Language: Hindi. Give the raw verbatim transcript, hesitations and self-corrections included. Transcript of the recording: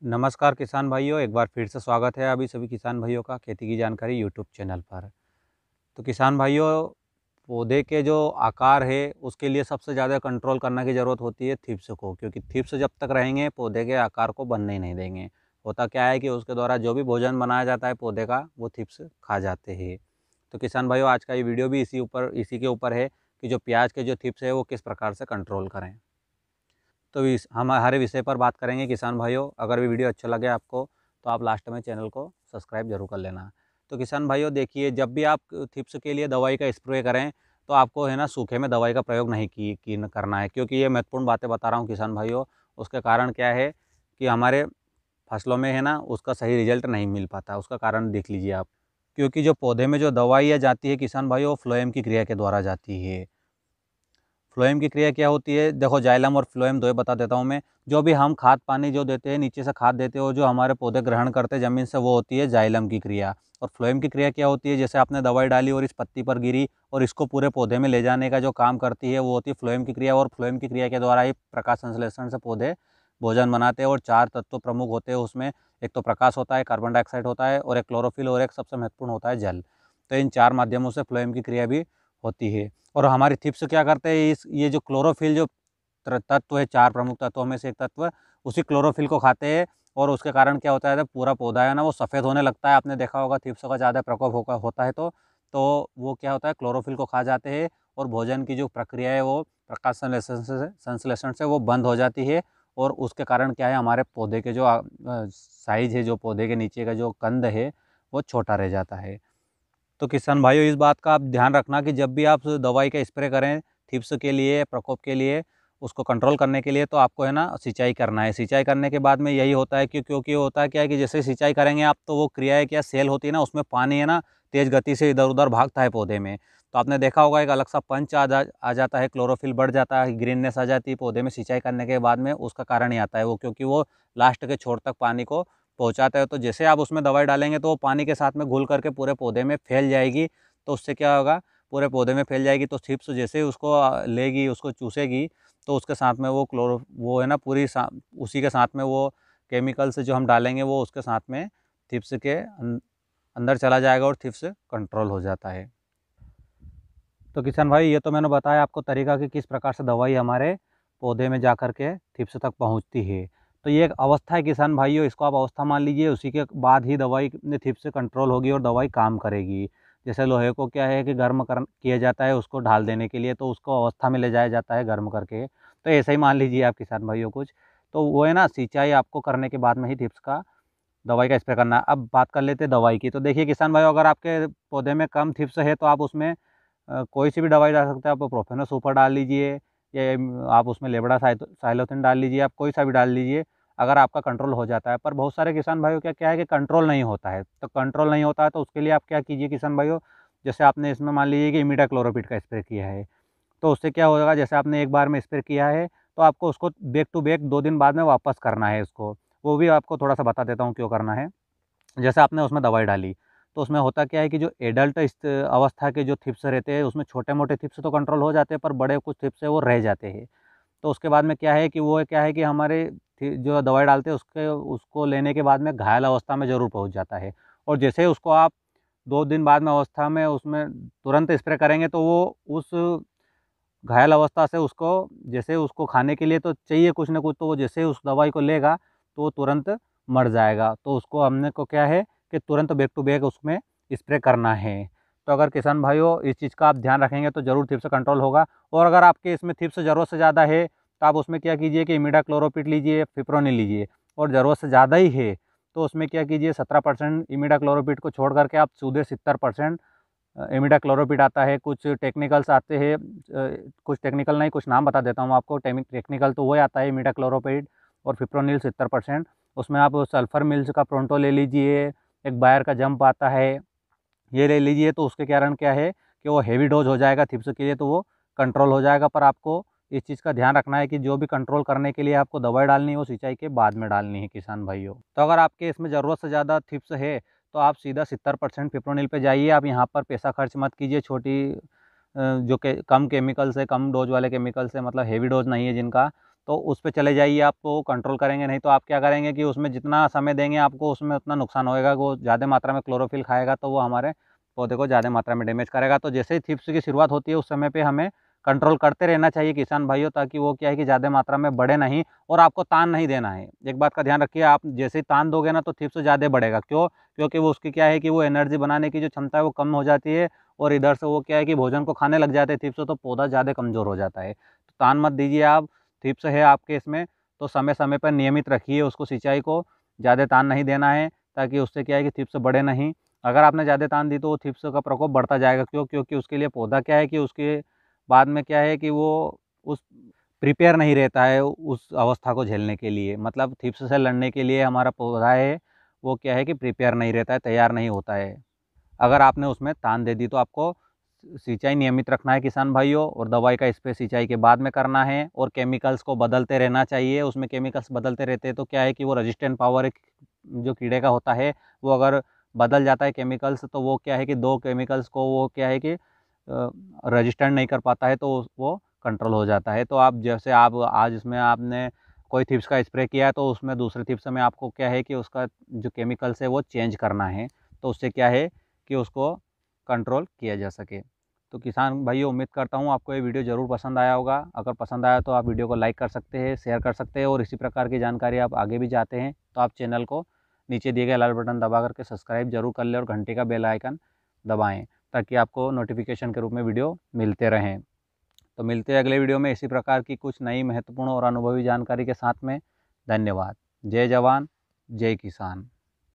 नमस्कार किसान भाइयों, एक बार फिर से स्वागत है अभी सभी किसान भाइयों का खेती की जानकारी यूट्यूब चैनल पर। तो किसान भाइयों, पौधे के जो आकार है उसके लिए सबसे ज़्यादा कंट्रोल करने की ज़रूरत होती है थ्रिप्स को, क्योंकि थ्रिप्स जब तक रहेंगे पौधे के आकार को बनने ही नहीं देंगे। होता क्या है कि उसके द्वारा जो भी भोजन बनाया जाता है पौधे का वो थ्रिप्स खा जाते हैं। तो किसान भाइयों, आज का ये वीडियो भी इसी ऊपर इसी के ऊपर है कि जो प्याज के जो थ्रिप्स है वो किस प्रकार से कंट्रोल करें। तो इस हम हमारे विषय पर बात करेंगे किसान भाइयों। अगर भी वीडियो अच्छा लगे आपको तो आप लास्ट में चैनल को सब्सक्राइब जरूर कर लेना। तो किसान भाइयों देखिए, जब भी आप थ्रिप्स के लिए दवाई का स्प्रे करें तो आपको है ना सूखे में दवाई का प्रयोग नहीं की, की न करना है, क्योंकि ये महत्वपूर्ण बातें बता रहा हूँ किसान भाइयों। उसके कारण क्या है कि हमारे फसलों में है ना उसका सही रिजल्ट नहीं मिल पाता। उसका कारण देख लीजिए आप, क्योंकि जो पौधे में जो दवाइयाँ जाती है किसान भाइयों, वो फ्लोएम की क्रिया के द्वारा जाती है। फ्लोएम की क्रिया क्या होती है, देखो जाइलम और फ्लोएम दो बता देता हूँ मैं। जो भी हम खाद पानी जो देते हैं, नीचे से खाद देते हो, जो हमारे पौधे ग्रहण करते हैं ज़मीन से, वो होती है जाइलम की क्रिया। और फ्लोएम की क्रिया क्या होती है, जैसे आपने दवाई डाली और इस पत्ती पर गिरी और इसको पूरे पौधे में ले जाने का जो काम करती है वो होती है फ्लोएम की क्रिया। और फ्लोएम की क्रिया के द्वारा ही प्रकाश संश्लेषण से पौधे भोजन बनाते हैं। और चार तत्व प्रमुख होते हैं उसमें। एक तो प्रकाश होता है, कार्बन डाइऑक्साइड होता है, और एक क्लोरोफिल, और एक सबसे महत्वपूर्ण होता है जल। तो इन चार माध्यमों से फ्लोएम की क्रिया भी होती है। और हमारी थ्रिप्स क्या करते हैं, इस ये जो क्लोरोफिल जो तत्व है, चार प्रमुख तत्वों में से एक तत्व, उसी क्लोरोफिल को खाते हैं। और उसके कारण क्या होता है, जब पूरा पौधा है ना वो सफ़ेद होने लगता है। आपने देखा होगा थ्रिप्स का ज़्यादा प्रकोप होगा होता है तो तो वो क्या होता है, क्लोरोफिल को खा जाते हैं। और भोजन की जो प्रक्रिया है वो प्रकाश संश्लेषण से संश्लेषण से वो बंद हो जाती है। और उसके कारण क्या है, हमारे पौधे के जो साइज है, जो पौधे के नीचे का जो कंद है वो छोटा रह जाता है। तो किसान भाइयों, इस बात का आप ध्यान रखना कि जब भी आप दवाई का स्प्रे करें थ्रिप्स के लिए, प्रकोप के लिए, उसको कंट्रोल करने के लिए, तो आपको है ना सिंचाई करना है। सिंचाई करने के बाद में यही होता है कि क्योंकि होता है क्या है कि जैसे सिंचाई करेंगे आप, तो वो क्रियाएँ क्या सेल होती है ना, उसमें पानी है ना तेज़ गति से इधर उधर भागता है पौधे में। तो आपने देखा होगा एक अलग सा पंच आ जा आ जाता है, क्लोरोफिल बढ़ जाता है, ग्रीननेस आ जाती है पौधे में सिंचाई करने के बाद में। उसका कारण ही आता है वो, क्योंकि वो लास्ट के छोर तक पानी को पहुँचाता है। तो जैसे आप उसमें दवाई डालेंगे तो वो पानी के साथ में घुल करके पूरे पौधे में फैल जाएगी। तो उससे क्या होगा, पूरे पौधे में फैल जाएगी। तो थ्रिप्स जैसे ही उसको अ, लेगी, उसको चूसेगी, तो उसके साथ में वो क्लोरो वो है ना पूरी सा उसी के साथ में वो केमिकल्स जो हम डालेंगे वो उसके साथ में थ्रिप्स के अं अंदर चला जाएगा और थ्रिप्स कंट्रोल हो जाता है। तो किसान भाई, ये तो मैंने बताया आपको तरीका कि किस प्रकार से दवाई हमारे पौधे में जा कर के थ्रिप्स तक पहुंचती है। तो ये एक अवस्था है किसान भाइयों, इसको आप अवस्था मान लीजिए। उसी के बाद ही दवाई में थ्रिप्स कंट्रोल होगी और दवाई काम करेगी। जैसे लोहे को क्या है कि गर्म कर किया जाता है उसको ढाल देने के लिए, तो उसको अवस्था में ले जाया जाता है गर्म करके। तो ऐसे ही मान लीजिए आप किसान भाइयों कुछ। तो वो है ना सिंचाई आपको करने के बाद में ही थ्रिप्स का दवाई का स्प्रे करना है। अब बात कर लेते हैं दवाई की। तो देखिए किसान भाइयों, अगर आपके पौधे में कम थ्रिप्स है तो आप उसमें अ, कोई सी भी दवाई डाल सकते हैं। आप प्रोफेनस सुपर डाल लीजिए, या अम, आप उसमें लेबड़ा साइलोथिन डाल लीजिए, आप कोई सा भी डाल लीजिए, अगर आपका कंट्रोल हो जाता है। पर बहुत सारे किसान भाइयों क्या क्या है कि कंट्रोल नहीं होता है। तो कंट्रोल नहीं होता है तो उसके लिए आप क्या कीजिए किसान भाइयों, जैसे आपने इसमें मान लीजिए कि इमिडाक्लोरोपिड का स्प्रे किया है, तो उससे क्या होगा, जैसे आपने एक बार में स्प्रे किया है तो आपको उसको बैक टू बैक दो दिन बाद में वापस करना है उसको। वो भी आपको थोड़ा सा बता देता हूँ क्यों करना है। जैसे आपने उसमें दवाई डाली, तो उसमें होता क्या है कि जो एडल्ट इस अवस्था के जो थ्रिप्स रहते हैं उसमें छोटे-मोटे थ्रिप्स तो कंट्रोल हो जाते हैं, पर बड़े कुछ थ्रिप्स है वो रह जाते हैं। तो उसके बाद में क्या है कि वो क्या है कि हमारे थि जो दवाई डालते हैं उसके उसको लेने के बाद में घायल अवस्था में ज़रूर पहुँच जाता है। और जैसे ही उसको आप दो दिन बाद में अवस्था में उसमें तुरंत स्प्रे करेंगे तो वो उस घायल अवस्था से उसको जैसे उसको खाने के लिए तो चाहिए कुछ ना कुछ, तो वो जैसे ही उस दवाई को लेगा तो वो तुरंत मर जाएगा। तो उसको हमने को क्या है कि तुरंत बैक टू बैक उसमें स्प्रे करना है। तो अगर किसान भाइयों इस चीज़ का आप ध्यान रखेंगे तो ज़रूर थ्रिप्स कंट्रोल होगा। और अगर आपके इसमें थ्रिप्स ज़रूरत से ज़्यादा है तो आप उसमें क्या कीजिए कि इमिडाक्लोरोपिड लीजिए, फिप्रोनिल लीजिए। और ज़रूरत से ज़्यादा ही है तो उसमें क्या कीजिए, सत्रह परसेंट इमिडाक्लोरोपिड को छोड़ करके आप सीधे सत्तर परसेंट इमिडाक्लोरोपिड आता है। कुछ टेक्निकल्स आते हैं, अ, कुछ टेक्निकल नहीं, कुछ नाम बता देता हूँ आपको। टेमिक टेक्निकल तो वही आता है इमिडाक्लोरोपिड और फिप्रोनिल सत्तर परसेंट। उसमें आप सल्फर मिल्स का प्रोंटो ले लीजिए, एक बायर का जंप आता है, ये ले लीजिए। तो उसके कारण क्या है कि वो हेवी डोज हो जाएगा थ्रिप्स के लिए, तो वो कंट्रोल हो जाएगा। पर आपको इस चीज़ का ध्यान रखना है कि जो भी कंट्रोल करने के लिए आपको दवाई डालनी है वो सिंचाई के बाद में डालनी है किसान भाइयों। तो अगर आपके इसमें ज़रूरत से ज़्यादा थ्रिप्स है तो आप सीधा सत्तर परसेंट फिप्रोनिल पे जाइए। आप यहाँ पर पैसा खर्च मत कीजिए। छोटी अ, जो के कम केमिकल्स है, कम डोज वाले केमिकल्स है, मतलब हेवी डोज नहीं है जिनका, तो उस पे चले जाइए, आपको कंट्रोल करेंगे। नहीं तो आप क्या करेंगे कि उसमें जितना समय देंगे आपको उसमें उतना नुकसान होएगा। वो ज़्यादा मात्रा में क्लोरोफिल खाएगा तो वो हमारे पौधे को ज़्यादा मात्रा में डैमेज करेगा। तो जैसे ही थ्रिप्स की शुरुआत होती है उस समय पे हमें कंट्रोल करते रहना चाहिए किसान भाइयों, ताकि वो क्या है कि ज़्यादा मात्रा में बढ़े नहीं और आपको तान नहीं देना है। एक बात का ध्यान रखिए, आप जैसे ही तान दोगे ना तो थ्रिप्स ज़्यादा बढ़ेगा। क्यों? क्योंकि वो उसकी क्या है कि वो एनर्जी बनाने की जो क्षमता है वो कम हो जाती है और इधर से वो क्या है कि भोजन को खाने लग जाते हैं थ्रिप्स, तो पौधा ज़्यादा कमज़ोर हो जाता है। तो तान मत दीजिए आप। थ्रिप्स है आपके इसमें तो समय समय पर नियमित रखिए उसको, सिंचाई को ज़्यादा तान नहीं देना है, ताकि उससे क्या है कि थ्रिप्स बढ़े नहीं। अगर आपने ज़्यादा तान दी तो वो थ्रिप्स का प्रकोप बढ़ता जाएगा। क्यों? क्योंकि उसके लिए पौधा क्या है कि उसके बाद में क्या है कि वो उस प्रिपेयर नहीं रहता है उस अवस्था को झेलने के लिए। मतलब थ्रिप्स से लड़ने के लिए हमारा पौधा है वो क्या है कि प्रिपेयर नहीं रहता है, तैयार नहीं होता है। अगर आपने उसमें तान दे दी तो आपको सिंचाई नियमित रखना है किसान भाइयों, और दवाई का स्प्रे सिंचाई के बाद में करना है, और केमिकल्स को बदलते रहना चाहिए। उसमें केमिकल्स बदलते रहते हैं तो क्या है कि वो रेजिस्टेंट पावर एक जो कीड़े का होता है वो अगर बदल जाता है केमिकल्स, तो वो क्या है कि दो केमिकल्स को वो क्या है कि रजिस्टेंट नहीं कर पाता है, तो वो कंट्रोल हो जाता है। तो आप जैसे आप आज इसमें आपने कोई थ्रिप्स का स्प्रे किया है तो उसमें दूसरे थ्रिप्स में आपको क्या है कि उसका जो केमिकल्स है वो चेंज करना है, तो उससे क्या है कि उसको कंट्रोल किया जा सके। तो किसान भाइयों, उम्मीद करता हूँ आपको ये वीडियो ज़रूर पसंद आया होगा। अगर पसंद आया तो आप वीडियो को लाइक कर सकते हैं, शेयर कर सकते हैं, और इसी प्रकार की जानकारी आप आगे भी चाहते हैं तो आप चैनल को नीचे दिए गए लाल बटन दबा करके सब्सक्राइब जरूर कर लें और घंटे का बेल आइकन दबाएँ, ताकि आपको नोटिफिकेशन के रूप में वीडियो मिलते रहें। तो मिलते हैं अगले वीडियो में इसी प्रकार की कुछ नई महत्वपूर्ण और अनुभवी जानकारी के साथ में। धन्यवाद। जय जवान, जय किसान।